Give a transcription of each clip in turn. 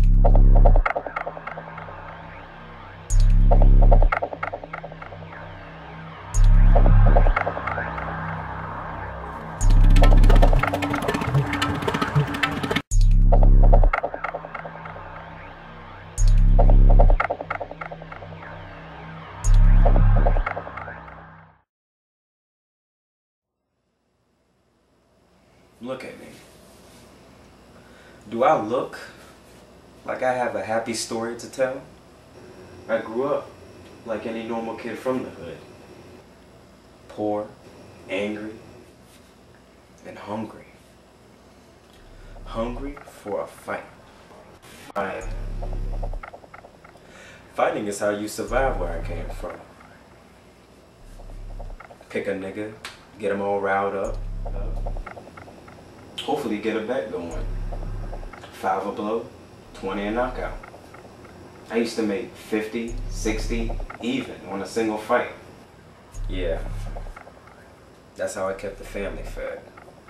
Look at me. Do I look like I have a happy story to tell? I grew up like any normal kid from the hood. Poor, angry, and hungry. Hungry for a fight. Fighting is how you survive where I came from. Pick a nigga, get him all riled up. Hopefully get a bet going. 5 a blow, 20 a knockout. I used to make 50, 60, even on a single fight. Yeah, that's how I kept the family fed.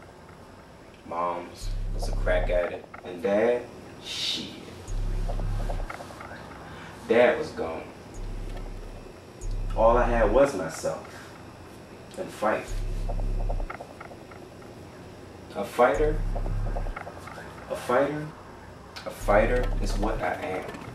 Mom's was a crack addict, and Dad, shit. Dad was gone. All I had was myself and fight. A fighter is what I am.